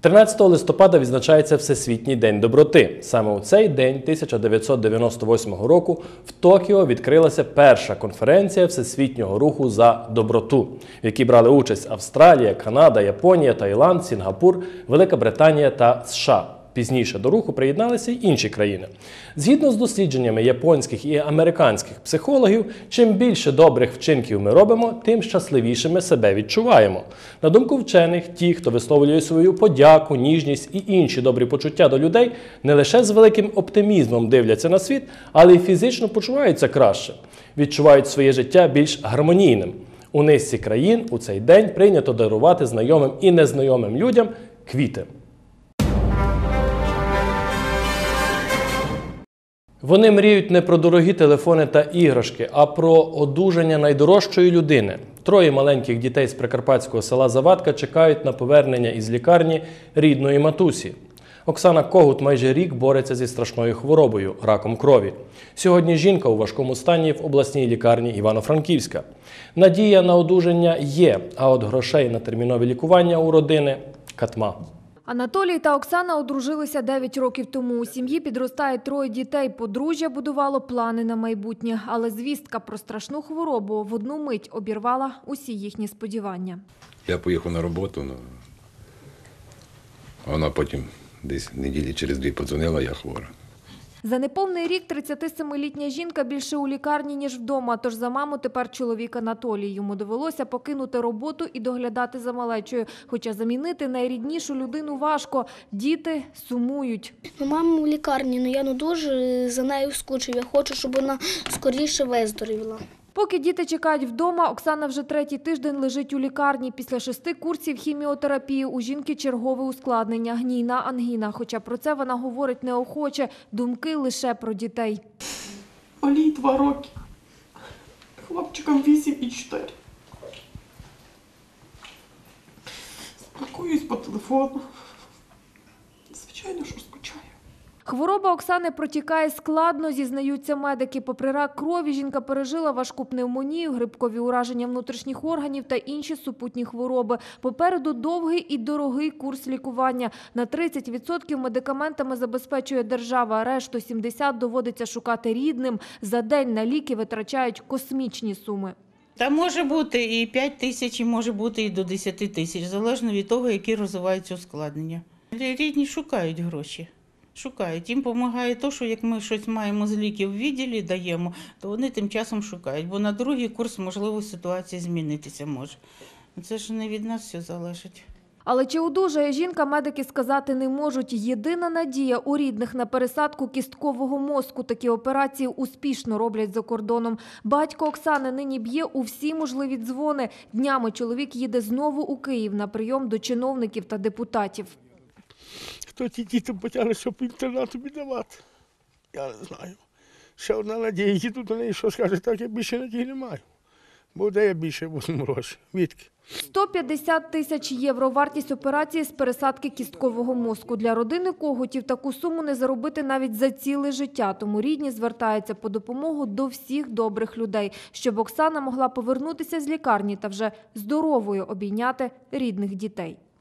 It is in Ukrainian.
13 листопада відзначається Всесвітній день доброти. Саме у цей день 1998 року в Токіо відкрилася перша конференція Всесвітнього руху за доброту, в якій брали участь Австралія, Канада, Японія, Таїланд, Сінгапур, Велика Британія та США. Пізніше до руху приєдналися й інші країни. Згідно з дослідженнями японських і американських психологів, чим більше добрих вчинків ми робимо, тим щасливішими себе відчуваємо. На думку вчених, ті, хто висловлює свою подяку, ніжність і інші добрі почуття до людей, не лише з великим оптимізмом дивляться на світ, але й фізично почуваються краще, відчувають своє життя більш гармонійним. У низці країн у цей день прийнято дарувати знайомим і незнайомим людям квіти. Вони мріють не про дорогі телефони та іграшки, а про одужання найдорожчої людини. Троє маленьких дітей з прикарпатського села Завадка чекають на повернення із лікарні рідної матусі. Оксана Когут майже рік бореться зі страшною хворобою – раком крові. Сьогодні жінка у важкому стані в обласній лікарні Івано-Франківська. Надія на одужання є, а от грошей на термінове лікування у родини – катма. Анатолій та Оксана одружилися 9 років тому. У сім'ї підростає 3 дітей. Подружжя будувало плани на майбутнє. Але звістка про страшну хворобу в одну мить обірвала усі їхні сподівання. Я поїхав на роботу, а вона потім десь неділі через 2 подзвонила, я хвора. За неповний рік 37-літня жінка більше у лікарні, ніж вдома. Тож за маму тепер чоловік Анатолій. Йому довелося покинути роботу і доглядати за малечою. Хоча замінити найріднішу людину важко. Діти сумують. Мама в лікарні, але я дуже за нею скучив. Я хочу, щоб вона скоріше виздоровіла. Поки діти чекають вдома, Оксана вже 3-й тиждень лежить у лікарні. Після 6 курсів хіміотерапії у жінки чергове ускладнення – гнійна ангіна. Хоча про це вона говорить неохоче, думки лише про дітей. Малій 2 роки, хлопчикам 8 і 4. Спілкуюсь по телефону. Звичайно, що скучаю. Хвороба Оксани протікає складно, зізнаються медики. Попри рак крові, жінка пережила важку пневмонію, грибкові ураження внутрішніх органів та інші супутні хвороби. Попереду довгий і дорогий курс лікування. На 30% медикаментами забезпечує держава, а решту 70% доводиться шукати рідним. За день на ліки витрачають космічні суми. Та може бути і 5 тисяч, і може бути і до 10 тисяч, залежно від того, які розвиваються ускладнення. Рідні шукають гроші. Шукають. Їм допомагає те, що як ми щось маємо з ліків в відділі, даємо, то вони тим часом шукають. Бо на другий курс, можливо, ситуація змінитися може. Це ж не від нас все залежить. Але чи одужає жінка, медики сказати не можуть. Єдина надія у рідних на пересадку кісткового мозку. Такі операції успішно роблять за кордоном. Батько Оксани нині б'є у всі можливі дзвони. Днями чоловік їде знову у Київ на прийом до чиновників та депутатів. Хто ті дітям потягне, щоб інтернату віддавати? Я не знаю. Ще одна надія, їду до неї, що скаже, так я більше надії не маю. Бо де я більше возьму гроші? Відки? 150 тисяч євро – вартість операції з пересадки кісткового мозку. Для родини Когутів таку суму не заробити навіть за ціле життя. Тому рідні звертаються по допомогу до всіх добрих людей, щоб Оксана могла повернутися з лікарні та вже здоровою обійняти рідних дітей.